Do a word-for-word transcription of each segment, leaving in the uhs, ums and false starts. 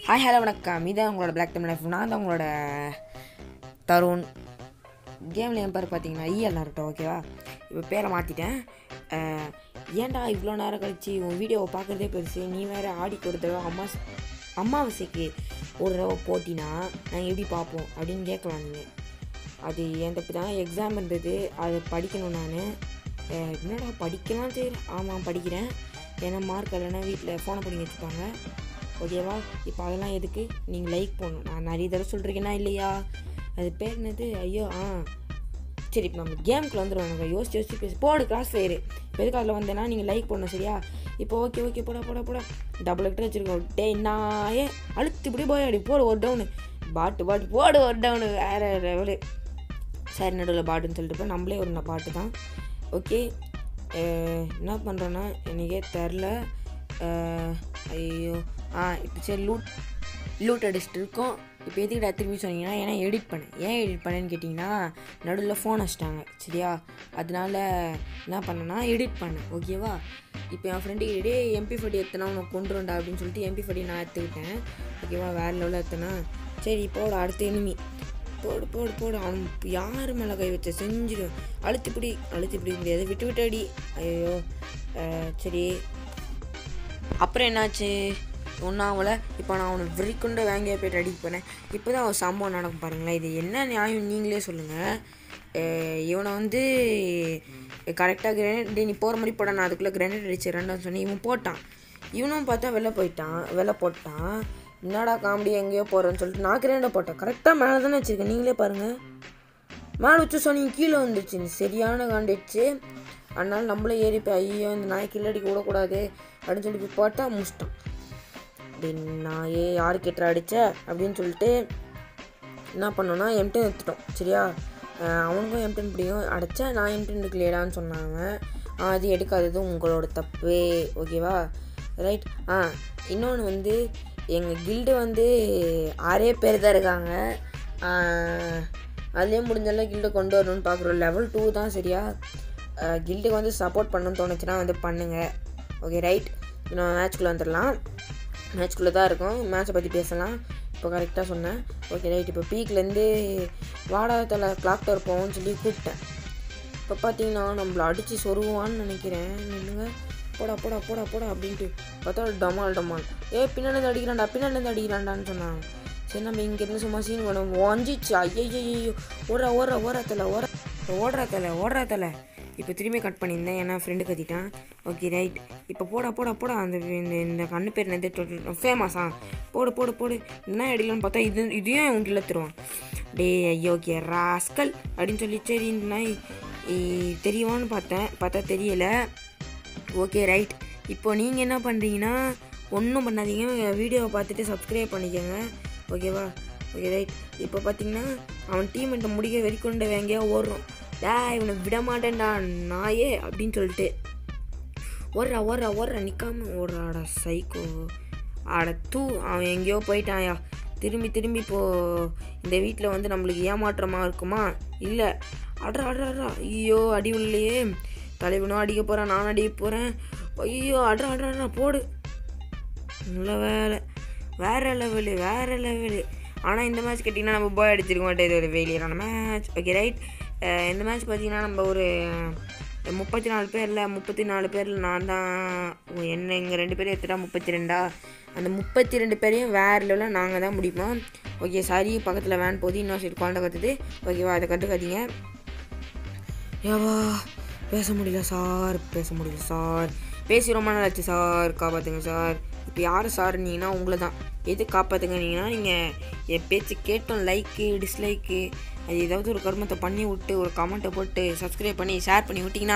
Hi hello வணக்கம். இதான் உங்களோட பிளாக் தமிழ் லைஃப். நான் தான் உங்களோட தருண். கேமில் என் பேர் பார்த்தீங்கன்னா ஈஎல் நருட்டோ. ஓகேவா, இப்போ பேரை மாற்றிட்டேன். ஏன்டா இவ்வளோ நேரம் கழிச்சு உன் வீடியோவை பார்க்குறதே பெருசு, நீ வேறு ஆடிக்கு ஒரு தடவை அம்மா அமாவாசைக்கு ஒரு தடவை போட்டினா நாங்கள் எப்படி பார்ப்போம் அப்படின்னு கேட்கலாம். நீங்கள் அது என் தப்பு தான். எக்ஸாம் இருந்தது, அதை படிக்கணும். நான் என்னடா படிக்கலாம், சரி ஆமாம் படிக்கிறேன். ஏன்னா மார்க் இல்லைன்னா வீட்டில் ஃபோனை பிடிங்கி வச்சுப்பாங்க. ஓகேவா, இப்போ அதெல்லாம் எதுக்கு நீங்கள் லைக் பண்ணணும். நான் நிறைய தடவை சொல்கிறீங்கன்னா இல்லையா, அது பேர் என்னது, ஐயோ ஆ சரி. இப்போ நம்ம கேமுக்குள்ள வந்துடுவோம். நம்ம யோசிச்சு யோசிச்சு பேசி போடு கிளாஸ் ஃபயரு. இப்போ எதுக்கு அதில் வந்தேன்னா நீங்கள் லைக் பண்ணணும் சரியா. இப்போ ஓகே ஓகே போடா போடா போடா டபுள் எக்டர் வச்சுருக்கோம். டே நாயே அழுத்து இப்படி போய் அப்படி போடு ஒரு டவுனு பாட்டு பாட்டு போடு ஒரு டவுனு வேறு லெவலு. சரி நடுவில் பாட்டுன்னு சொல்லிட்டு இப்போ நம்மளே ஒரு பாட்டு தான். ஓகே, என்ன பண்ணுறோன்னா எனக்கே தெரில. ஐயோ ஆ இப்போ சரி லூட் லூட் அடிச்சுட்டு இருக்கோம். இப்போ எதுக்கிட்ட திரும்பி சொன்னீங்கன்னா ஏன்னா எடிட் பண்ணேன். ஏன் எடிட் பண்ணேன்னு கேட்டிங்கன்னா நடுவில் ஃபோன் வச்சிட்டாங்க சரியா. அதனால என்ன பண்ணேன்னா எடிட் பண்ணேன். ஓகேவா, இப்போ என் ஃப்ரெண்டு கிட்டே எம்பி ஃபோர்ட்டி எத்தனை உனக்கு கொண்டு வரண்டா அப்படின்னு சொல்லிட்டு எம்பி ஃபோர்ட்டி நான் எடுத்துக்கிட்டேன். ஓகேவா, வேறு லெவலில் எத்தனை. சரி இப்போ அடுத்த எனிமி போடு போடு போடு. அவன் யார் மேலே கை வச்ச செஞ்சிடும். அழுத்தி பிடி அழுத்தி பிடிக்க முடியாது, விட்டு விட்டு அடி. ஐயோ சரி அப்புறம் என்னாச்சு ஒன்றாவில். இப்போ நான் அவனை விரிக்கொண்டு வாங்கிய போய்ட்டு அடிக்க போனேன். இப்போ தான் ஒரு சம்பவம் நடக்கும் பாருங்களேன். இது என்ன நியாயம் நீங்களே சொல்லுங்கள். இவனை வந்து கரெக்டாக கிரேனேட் நீ போகிற மாதிரி போட, நான் அதுக்குள்ளே கிரேனேட் அடிச்சிடறேன்னு சொன்னேன். இவன் போட்டான். இவனும் பார்த்தா வெளில போயிட்டான், வெளில போட்டான். என்னடா காமெடி எங்கேயோ போகிறேன்னு சொல்லிட்டு நான் கிரேனேட்டை போட்டேன். கரெக்டாக மேலே தானே வச்சுருக்கேன், நீங்களே பாருங்கள். மேலே வச்சு சொன்னீங்க கீழே வந்துடுச்சு. சரியான காண்டிடுச்சு. அதனால நம்மளே ஏறிப்போய் ஐயோ இந்த நாய் கில்லடிக்க விடக்கூடாது அப்படின்னு சொல்லி போய் போட்டால் முடிச்சிட்டான். நான் ஏ யாரு கேட்டுற அடித்த அப்படின்னு சொல்லிட்டு என்ன பண்ணோன்னா எம்டென் எடுத்துட்டோம் சரியா. அவனுக்கும் எம்டென் பிடிக்கும். அடைச்சா நான் எம்டென் எடுக்கலையடான்னு சொன்னாங்க. அது எடுக்காதது உங்களோட தப்பு. ஓகேவா ரைட். ஆ இன்னொன்று வந்து எங்கள் கில்டு வந்து ஆறே பேர் தான் இருக்காங்க. அதுலேயே முடிஞ்செல்லாம் கில்டை கொண்டு வரணும்னு பார்க்குறோம். லெவல் டூ தான் சரியா. கில்டுக்கு வந்து சப்போர்ட் பண்ணணும்னு தோணுச்சுன்னா வந்து பண்ணுங்கள். Okay right. இன்னும் மேட்ச்குள்ளே வந்துடலாம். மேட்ச்குள்ளே தான் இருக்கும், மேட்ச்சை பற்றி பேசலாம். இப்போ கரெக்டாக சொன்னேன். Okay right. இப்போ பீக்லேருந்து வாடாகத்தில் கிளாக் டவர் போவோம்னு சொல்லி கூப்பிட்டேன். இப்போ பார்த்தீங்கன்னா நம்மளை அடித்து சொருவான்னு நினைக்கிறேன். நின்றுங்க போடா போடா போடா போடா அப்படின்ட்டு பார்த்தா டமால் டமால் ஏ பின்னாடி அடிக்கிறான்டா பின்னாடி அடிக்கிறான்டான்னு சொன்னாங்க. சரி நம்ம இங்கேருந்து சும்மா சீன் பண்ணுவோம். ஒஞ்சிச்சு ஐயோ ஐயோ ஓடுறா ஓடுறா ஓடுறா தலை ஓடுற ஓடுறா தலை ஓடுறா தலை. இப்போ திரும்பி கட் பண்ணியிருந்தேன் ஏன்னா ஃப்ரெண்டு கத்திட்டான். Okay right. இப்போ போடா போடா போடா அந்த இந்த இந்த கண்ணு பேர் என்னது ஃபேமஸா போடு போடு போடு. என்ன அடிக்கலான்னு பார்த்தா இது இதையும் அவங்க இல்லை தருவான். டே ஐயோ ஓகே ராஸ்கல் அப்படின்னு சொல்லி சரி இந்த நாய் தெரியுமான்னு பார்த்தேன், பார்த்தா தெரியலை. Okay right. இப்போ நீங்கள் என்ன பண்ணுறீங்கன்னா ஒன்றும் பண்ணாதீங்க, வீடியோவை பார்த்துட்டு சப்ஸ்கிரைப் பண்ணிக்கோங்க. ஓகேவா ஓகே ரைட். இப்போ பார்த்தீங்கன்னா அவன் டீமெண்ட்டை முடிக்க வெறிக்கொண்டு எங்கேயோ ஓடுறோம். டே இவனை விட மாட்டேன்டா நாயே அப்படின்னு சொல்லிட்டு ஓடுறா ஓடுறா ஓடுறா நிற்காம ஓடுறாடா சைக்கோ. ஆட தூ அவன் எங்கேயோ போயிட்டான்யா. திரும்பி திரும்பி இப்போது இந்த வீட்டில் வந்து நம்மளுக்கு ஏமாற்றமாக இருக்குமா இல்லை. அட்ரா அட்ரா அட்ரா ஐயோ அடி உள்ளையே தலைவனும் அடிக்க போகிறேன், நானும் அடிக்க போகிறேன். ஐயோ அட்ரா அட்ரா அட்ரா போடு. நல்ல வேலை, வேறு லெவலு வேறு லெவலு. ஆனால் இந்த மேட்ச் கேட்டிங்கன்னா நம்ம போய் அடிச்சிருக்க மாட்டேன். இது ஒரு ஃபெயிலியரான மேட்ச். Okay right. இந்த மேட்ச் பார்த்திங்கன்னா நம்ம ஒரு முப்பத்தி நாலு பேரில் முப்பத்தி நாலு பேரில் நான் தான் என்ன இங்கே ரெண்டு பேரும் எடுத்துட்டா முப்பத்தி ரெண்டா. அந்த முப்பத்தி ரெண்டு பேரையும் வேறு லெவலில் நாங்கள் தான் முடிப்போம். ஓகே சாரி பக்கத்தில் வேன் போது இன்னும் சரி குழந்தை கற்றுது. ஓகேவா அதை கற்றுக்காதீங்க. ஏவா பேச முடியல சார் பேச முடியல சார் பேசி ரொம்ப நாள் ஆச்சு சார் காப்பாற்றுங்க சார். இப்போ யார் சார்னீங்கன்னா உங்களை தான் எது காப்பாற்றுங்கன்னீங்கன்னா நீங்கள் என் பேச்சு கேட்டோம் லைக்கு டிஸ்லைக்கு அது ஏதாவது ஒரு கர்மத்தை பண்ணி விட்டு ஒரு கமெண்ட்டை போட்டு சப்ஸ்கிரைப் பண்ணி ஷேர் பண்ணி விட்டிங்கன்னா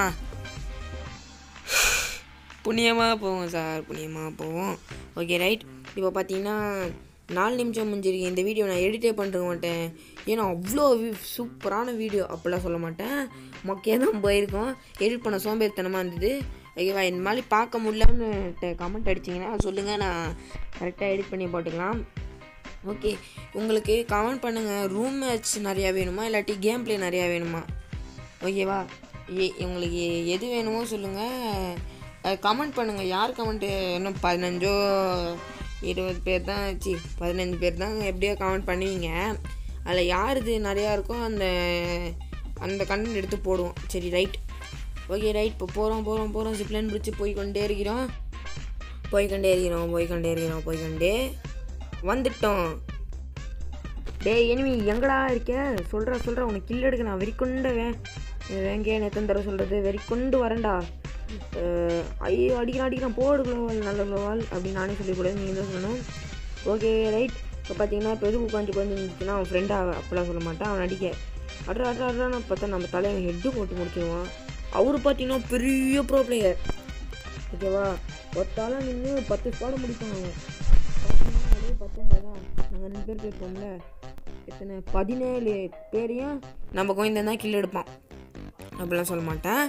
புண்ணியமாக போவோம் சார் புண்ணியமாக போவோம். Okay right. இப்போ பார்த்தீங்கன்னா நாலு நிமிஷம் முடிஞ்சிருக்கு. இந்த வீடியோ நான் எடிட்டே பண்ணுற மாட்டேன் ஏன்னா அவ்வளோ சூப்பரான வீடியோ அப்படிலாம் சொல்ல மாட்டேன். மொக்கையாக தான் போயிருக்கோம். எடிட் பண்ண சோம்பேறித்தனமாக இருந்தது. ஓகேவா இந்த மாதிரி பார்க்க முடியலன்னு கமெண்ட் அடிச்சிங்கன்னா சொல்லுங்கள், நான் கரெக்டாக எடிட் பண்ணி போட்டுக்கலாம். ஓகே உங்களுக்கு கமெண்ட் பண்ணுங்கள் ரூம் மேட்ச் நிறையா வேணுமா இல்லாட்டி கேம் ப்ளே நிறையா வேணுமா. ஓகேவா ஏ உங்களுக்கு எது வேணுமோ சொல்லுங்கள், கமெண்ட் பண்ணுங்கள். யார் கமெண்ட்டு இன்னும் பதினஞ்சோ இருபது பேர் தான் சி பதினஞ்சு பேர் தான் எப்படியோ கமெண்ட் பண்ணுவீங்க. அதில் யார் இது நிறையா இருக்கோ அந்த அந்த கண்டென்ட் எடுத்து போடுவோம். சரி ரைட் ஓகே ரைட் இப்போ போகிறோம் போகிறோம் போகிறோம் ஜிப்லைன் பிடிச்சி போய்கொண்டே இருக்கிறோம் போய்கொண்டே இருக்கிறோம் போய்கொண்டே இருக்கிறோம் போய்கொண்டே வந்துட்டோம். டே எனிமி எங்கடா இருக்க சொல்கிற சொல்கிற உனக்கு கில் எடுக்க நான் வெறி கொண்டு வே வேங்க எத்தனை தடவை சொல்கிறது வெறி கொண்டு வரேன்டா. ஐயோ அடிக்கிறான் அடிக்கிறான் போடு குளோவால் நல்ல குளோவால் அப்படின்னு நானே சொல்லிக்கூடாது நீங்கள் தான் சொல்லணும். ஓகே ரைட் இப்போ பார்த்தீங்கன்னா பெரு உட்காந்து உட்காந்து இருந்துச்சுன்னா அவன் ஃப்ரெண்டாக அப்போலாம் சொல்ல மாட்டான். அவன் அடிக்க அட்ரா அட்ரா அட்ரான்னு பார்த்தா நம்ம தலையை ஹெட்டு போட்டு முடிச்சிடுவான். அவர் பார்த்தீங்கன்னா பெரிய ப்ரோ பிளேயர் ஓகேவா. ஒருத்தாலும் நின்று பத்து ஸ்குவாட் முடிப்பாங்க அவன். அதே பத்தொம்பது தான் நாங்கள் ரெண்டு பேர் போயிருப்போம்ல எத்தனை பதினேழு பேரையும் நம்ம கோயந்தன் தான் கில் எடுப்பான் அப்படிலாம் சொல்ல மாட்டேன்.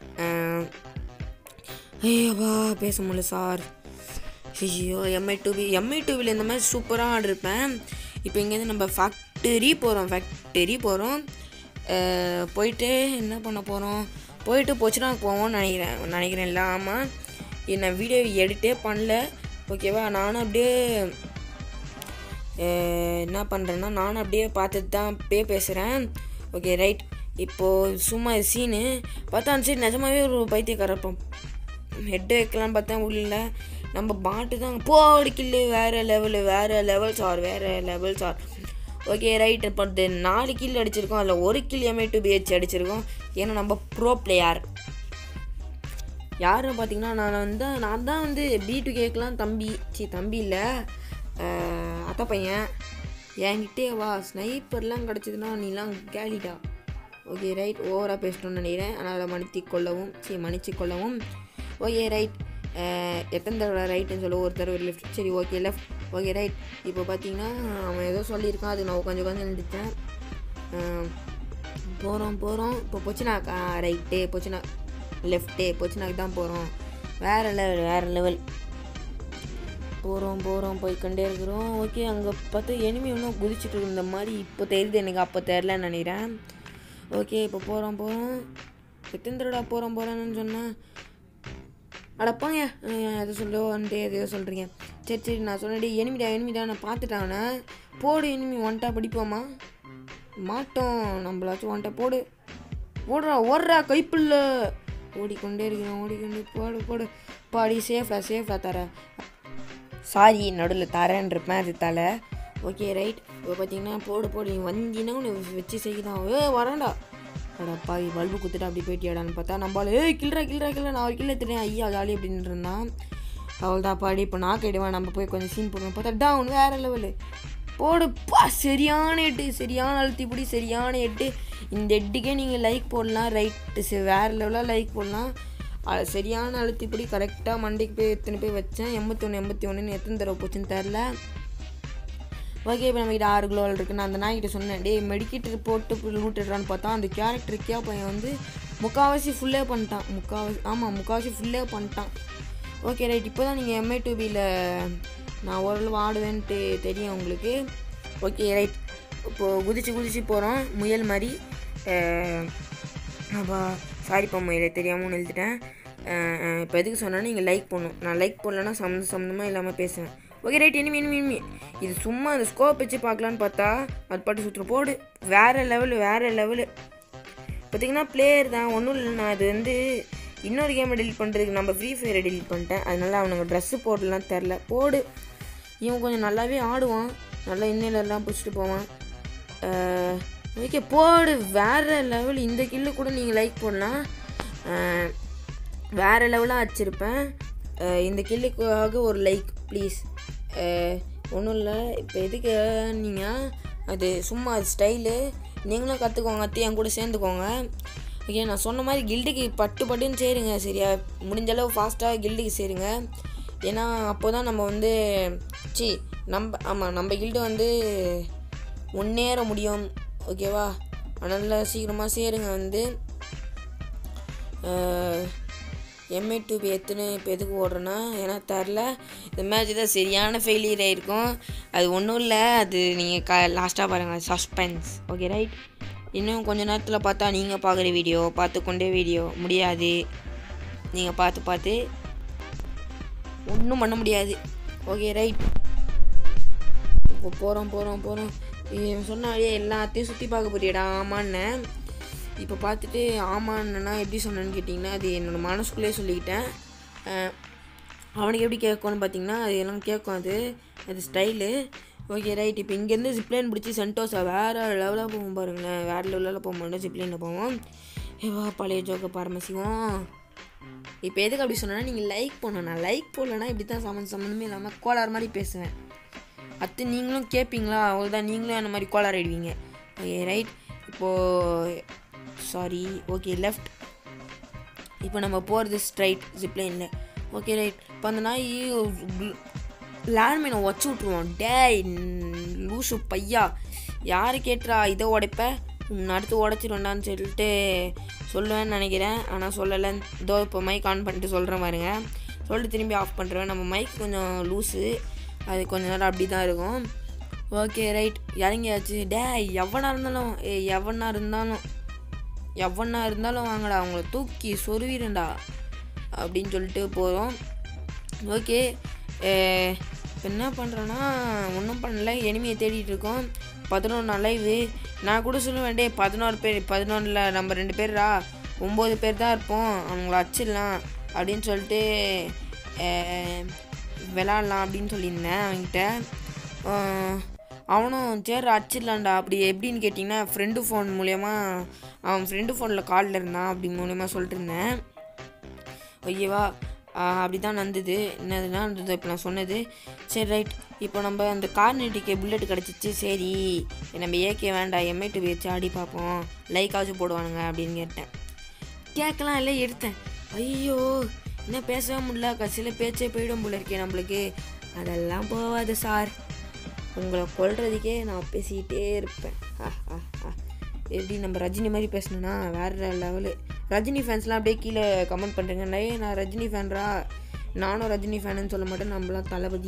ஐயோவா பேச முடியல சார். ஐயோ எம்ஐ டூபி எம்ஐ டூபியில் இந்த மாதிரி சூப்பராக ஆடிருப்பேன். இப்போ இங்கேருந்து நம்ம ஃபேக்டரி போகிறோம் ஃபேக்டரி போகிறோம் போயிட்டு என்ன பண்ண போகிறோம் போயிட்டு போச்சுன்னா போவோம்னு நினைக்கிறேன் நினைக்கிறேன் இல்லை ஆமாம் என்ன வீடியோ எடிட்டே பண்ணல ஓகேவா. நானும் அப்படியே என்ன பண்ணுறேன்னா நானும் அப்படியே பார்த்துட்டு தான் பே பேசுகிறேன். ஓகே ரைட் இப்போது சும்மா சீனு பார்த்தா சரி நிஜமாகவே ஒரு பைத்தியக்காரர் இருப்போம். ஹெட்டு வைக்கலான்னு பார்த்தா உள்ள நம்ம பாட்டு தான் போடி கில்லு வேறு லெவலு வேறு லெவல் சார் வேறு லெவல் சார். ஓகே ரைட் இப்போ நாலு கில் அடிச்சிருக்கோம் அதில் ஒரு கில் எம்ஐ டூ பிஹெச் அடிச்சிருக்கோம். ஏன்னா நம்ம ப்ரோ பிளேயர் யாருன்னு பார்த்தீங்கன்னா நான் வந்து நான் தான் வந்து பி டூ கேக்கெலாம் தம்பி சி தம்பி இல்லை அத்தை பையன் என்கிட்டே வா ஸ்னைப்பர்லாம் கிடச்சிதுன்னா நீலாம் கேலிட்டா. ஓகே ரைட் ஓவராக பேசணும்னு நினைக்கிறேன் அதனால் மன்னித்து கொள்ளவும் சி மன்னிச்சு கொள்ளவும். ஓகே ரைட் எத்தனை தடவை ரைட்டுன்னு சொல்ல ஒரு தடவை லெஃப்ட் சரி ஓகே லெஃப்ட் ஓகே ரைட். இப்போ பார்த்தீங்கன்னா அவன் ஏதோ சொல்லியிருக்கான் அது நான் உட்காந்து உட்காந்து நின்றுட்டேன். போகிறோம் போகிறோம் இப்போ போச்சுனாக்கா ரைட்டு போச்சுனா லெஃப்ட்டு போச்சுனாக்கு தான் போகிறோம். வேறு லெவல் வேறு லெவல் போகிறோம் போகிறோம் போய்கொண்டே இருக்கிறோம். ஓகே அங்கே பார்த்து எனிமி இன்னும் குதிச்சுட்டு இருந்த மாதிரி இப்போ தெரியுது எனக்கு அப்போ தெரிலன்னு நினைக்கிறேன். ஓகே இப்போ போகிறோம் போகிறோம் எத்தனை தடவை போகிறோம் போகிறோன்னு சொன்னேன் அடப்பாங்க எதை சொல்ல வந்துட்டு எதையோ சொல்கிறீங்க. சரி சரி நான் சொன்னே எனிமிடா எனிமிடா நான் பார்த்துட்டானே போடு எனிமி ஒன்ட்டா படிப்போமா மாட்டோம் நம்மளாச்சும் ஒன்ட்டா போடு ஓடுறா ஓடுறா கைப்புள்ள ஓடிக்கொண்டே இருக்கிறோம் ஓடிக்கொண்டே போடு போடு பாடி சேஃப்டா சேஃப்டா தர சாரி நடுவில் தரேன் இருப்பேன் அது தலை. ஓகே ரைட் இப்போ பார்த்தீங்கன்னா போடு போடு நீ வந்தினா உன்னை வச்சு செய்யலாம் ஏ வரான்டா அடப்பா பல்பு குத்துட்டு அப்படி போயிட்டியாடான்னு பார்த்தா நம்மளால ஏய் கில்றா கில்றா கில்றா நான் ஒரு கில்ல எடுத்துட்டேன் ஐயா ஜாலி அப்படின்னு இருந்தான். அவள் தான் பாடி இப்போ நான் கேடுவேன் நம்ம போய் கொஞ்சம் சீன் போடுவோம் பார்த்தா டவுன் வேறு லெவலு போடுப்பா சரியான எட்டு சரியான அழுத்தி பிடி சரியான எட்டு. இந்த எட்டுக்கே நீங்கள் லைக் போடலாம் ரைட்டு சரி வேறு லெவலாக லைக் போடலாம். சரியான அழுத்தி பிடி கரெக்டாக மண்டைக்கு போய் எத்தனை போய் வச்சேன் எண்பத்தி ஒன்று எண்பத்தி ஒன்றுன்னு எத்தனை தடவை போச்சுன்னு தெரில. ஓகே இப்போ நம்மகிட்ட ஆறு குளோவல் இருக்குது. நான் அந்த நாய்கிட்ட சொன்னேன் டே மெடிக்கிட்டு போட்டு லூட்டுறான்னு பார்த்தா அந்த கேரக்டருக்கே பையன் வந்து முக்கால்வாசி ஃபுல்லே பண்ணிட்டான் முக்கால்வாசி ஆமாம் முக்கால்வாசி ஃபுல்லே பண்ணிட்டான். ஓகே ரைட் இப்போ தான் நீங்கள் எம்ஐ டூபியில் நான் ஓரளவு ஆடுவேன்ட்டு தெரியும் உங்களுக்கு. ஓகே ரைட் இப்போது குதிச்சு குதிச்சு போகிறோம் முயல் மாதிரி அப்பா சாரிப்பா முயலை தெரியாமல் எழுதிட்டேன். இப்போ எதுக்கு சொன்னால் நீங்கள் லைக் பண்ணணும் நான் லைக் பண்ணலன்னா சம்மந்த சம்மந்தமாக இல்லாமல் பேசுவேன். ஓகே ரைட் இனிமே இனிமே இனிமே இது சும்மா அந்த ஸ்கோப் வச்சு பார்க்கலான்னு பார்த்தா அது பாட்டு சுற்றுற போடு வேறு லெவலு வேறு லெவலு. பார்த்திங்கன்னா பிளேயர் தான் ஒன்றும் இல்லை நான் அது வந்து இன்னொரு கேமை டெலிட் பண்ணுறதுக்கு நம்ம ஃப்ரீ ஃபயரை டெலிட் பண்ணிட்டேன் அதனால அவனுங்க ட்ரெஸ்ஸு போடலாம் தெரில போடு. இவன் கொஞ்சம் நல்லாவே ஆடுவான் நல்லா இன்னிலெல்லாம் பிடிச்சிட்டு போவான். ஓகே போடு வேறு லெவல் இந்த கில்லு கூட நீங்கள் லைக் போடலாம் வேறு லெவலாக வச்சுருப்பேன். இந்த கில்லுக்காக ஒரு லைக் ப்ளீஸ் ஒன்றும் இல்லை. இப்போ எதுக்கு நீங்கள் அது சும்மா அது ஸ்டைலு நீங்களும் கற்றுக்கோங்க அத்தி என் கூட சேர்ந்துக்கோங்க. ஓகே நான் சொன்ன மாதிரி கில்டுக்கு பட்டு பட்டுன்னு சேருங்க சரியா முடிஞ்சளவு ஃபாஸ்ட்டாக கில்டுக்கு சேருங்க. ஏன்னா அப்போ தான் நம்ம வந்து சி நம்ம ஆமாம் நம்ம கில்டு வந்து முன்னேற முடியும் ஓகேவா. அதனால் சீக்கிரமாக சேருங்க வந்து எம்ஐ டூபி எத்தனை இப்போ எதுக்கு ஓடுறேன்னா ஏன்னா தெரில இந்த மேட்ச் தான் சரியான ஃபெயிலியர் ஆகிருக்கும். அது ஒன்றும் இல்லை அது நீங்கள் க லாஸ்ட்டாக பாருங்கள் சஸ்பென்ஸ். ஓகே ரைட் இன்னும் கொஞ்சம் நேரத்தில் பார்த்தா நீங்கள் பார்க்குற வீடியோ பார்த்து கொண்டே வீடியோ முடியாது நீங்கள் பார்த்து பார்த்து ஒன்றும் பண்ண முடியாது. ஓகே ரைட் இப்போ போகிறோம் போகிறோம் போகிறோம் சொன்னாலே எல்லாத்தையும் சுற்றி பார்க்க போறியடா ஆமான்னு. இப்போ பார்த்துட்டு ஆமான்னா எப்படி சொன்னேன்னு கேட்டிங்கன்னா அது என்னோடய மனசுக்குள்ளே சொல்லிக்கிட்டேன். அவனுக்கு எப்படி கேட்கும்னு பார்த்தீங்கன்னா அது எல்லாம் கேட்கும், அது அது ஸ்டைலு. Okay right. இப்போ இங்கேருந்து ஜிப்லைன் பிடிச்சி சென்டோஸா வேறு லெவலாக போவோம் பாருங்களேன். வேறு லெவலில் போக மாட்டோம், ஜிப்லைனில் போவோம். ஏவா பழைய ஜோக்க பரமசிவம். இப்போ எதுக்கு அப்படி சொன்னேன்னா நீங்கள் லைக் பண்ணணும். நான் லைக் போடலன்னா இப்படி தான் சம்மந்தம் சம்மந்தமே இல்லாமல் கோளாறு மாதிரி பேசுவேன். அத்து நீங்களும் கேட்பீங்களா, அவ்வளோதான் நீங்களும் அந்த மாதிரி கோளாறு ஆகிடுவீங்க. Okay right. இப்போது சாரி ஓகே லெஃப்ட். இப்போ நம்ம போகிறது ஸ்ட்ரைட் ஜிப்லைனில். Okay right. இப்போ அந்த நாய் லேண்ட்மைனை உடச்சி விட்ருவோம். டேய் லூசு பையா, யார் கேட்டுறா இதை உடைப்ப, அடுத்து உடச்சிடுவேண்டான்னு சொல்லிட்டு சொல்லுவேன்னு நினைக்கிறேன். ஆனால் சொல்லலை. இதோ இப்போ மைக் ஆன் பண்ணிட்டு சொல்கிறேன் பாருங்க. சொல்லிட்டு திரும்பி ஆஃப் பண்ணுறேன். நம்ம மைக் கொஞ்சம் லூஸு, அது கொஞ்ச நேரம் அப்படி தான் இருக்கும். Okay right. இறங்கியாச்சு. டே எவனாக இருந்தாலும் ஏ எவனாக இருந்தாலும் எவனாக இருந்தாலும் வாங்கடா, அவங்கள தூக்கி சொருவிடுண்டா அப்படின்னு சொல்லிட்டு போகிறோம். ஓகே இப்போ என்ன பண்ணுறோன்னா ஒன்றும் பண்ணல, எனிமையை தேடிட்டு இருக்கோம். பதினொன்று அலைவு. நான் கூட சொல்லுவேன் டே பதினோரு பேர் பதினொன்றில் நம்ம ரெண்டு பேரா ஒம்பது பேர் தான் இருப்போம், அவங்கள அச்சிடலாம் அப்படின்னு சொல்லிட்டு விளாட்லாம் அப்படின்னு சொல்லியிருந்தேன் அவன்கிட்ட. அவனும் சரி அச்சிடலான்டா. அப்படி எப்படின்னு கேட்டிங்கன்னா ஃப்ரெண்டு ஃபோன் மூலயமா, அவன் ஃப்ரெண்டு ஃபோனில் காலில் இருந்தான் அப்படி மூலயமா சொல்லிட்டு இருந்தேன். ஓகேவா, அப்படி தான் நடந்தது. என்னதுன்னா இருந்தது இப்போ நான் சொன்னது. சரி ரைட். இப்போ நம்ம அந்த கார்னெட்டிக்கு புல்லெட் கிடச்சிச்சு. சரி நம்ம ஏகே வேண்டாம் எம்ஐ டூ வச்சு ஆடி பார்ப்போம், லைக்காச்சும் போடுவானுங்க அப்படின்னு கேட்டேன். கேட்கலாம் இல்லை எடுத்தேன். ஐயோ என்ன பேசவே முடியல, கடைசியில் பேச்சே போயிடும் போல இருக்கேன் நம்மளுக்கு. அதெல்லாம் போகாது சார், உங்களை கொல்றதுக்கே நான் பேசிக்கிட்டே இருப்பேன். ஆ ஆ ஆ எப்படி நம்ம ரஜினி மாதிரி பேசணுன்னா வேறு லெவலு. ரஜினி ஃபேன்ஸ்லாம் அப்படியே கீழே கமெண்ட் பண்ணுறேங்க. நே நான் ரஜினி ஃபேன்ரா, நானும் ரஜினி ஃபேனுன்னு சொல்ல மாட்டேன், நம்மளாம் தளபதி.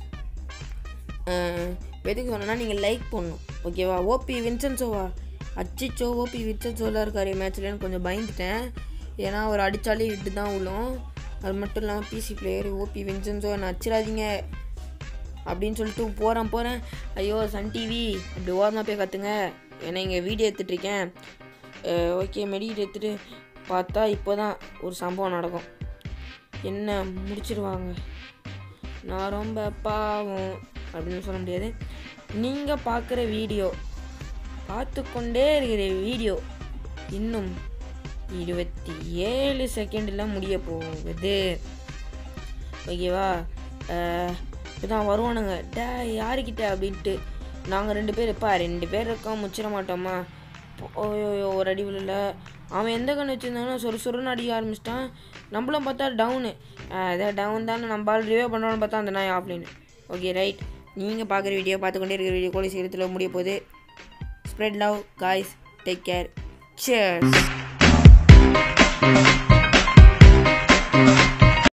எதுக்கு சொன்னேன்னா நீங்கள் லைக் பண்ணணும் ஓகேவா. ஓபி வின்சென்சோவா, அச்சிச்சோ ஓபி வின்சென்சோவில் இருக்கார் மேட்ச்லன்னு கொஞ்சம் பயந்துட்டேன். ஏன்னா அவர் அடித்தாலே விட்டு தான் விழும். அது மட்டும் இல்லாமல் பிசி பிளேயர் ஓபி வின்சென்சோ என்னை அச்சிடாதீங்க அப்படின்னு சொல்லிட்டு போகிறேன் போகிறேன். ஐயோ சன் டிவி அப்படி ஓரமாக போய் கற்றுங்க, ஏன்னா இங்கே வீடியோ எடுத்துகிட்ருக்கேன். ஓகே மெடிக்கிட்டு எடுத்துகிட்டு பார்த்தா இப்போ தான் ஒரு சம்பவம் நடக்கும். என்ன முடிச்சிடுவாங்க, நான் ரொம்ப பாவம் அப்படின்னு சொல்ல முடியாது. நீங்கள் பார்க்குற வீடியோ, பார்த்து கொண்டே இருக்கிற வீடியோ இன்னும் இருபத்தி ஏழு செகண்டில் முடிய போகுது ஓகேவா. இப்போ தான் வருவானுங்க. டே யாருக்கிட்ட அப்படின்ட்டு நாங்கள் ரெண்டு பேர் எப்பா ரெண்டு பேர் இருக்கோம் முச்சிட மாட்டோமா. ஓயோ ஒரு அடி விழல. அவன் எந்த கண்ணு வச்சுருந்தானோ சொரு சொருன்னு அடிக்க ஆரம்பிச்சிட்டான். நம்மளும் பார்த்தா டவுனு, அதே டவுன் தானே நம்ம ஆள் ரிவே பண்ணோன்னு பார்த்தா அந்த நாய் ஆஃப்லைனு. Okay right. நீங்கள் பார்க்குற வீடியோ பார்த்துக்கொண்டே இருக்கிற வீடியோ கோலி சீக்கிரத்தில் முடிய போகுது. Spread love guys, take care, cheers.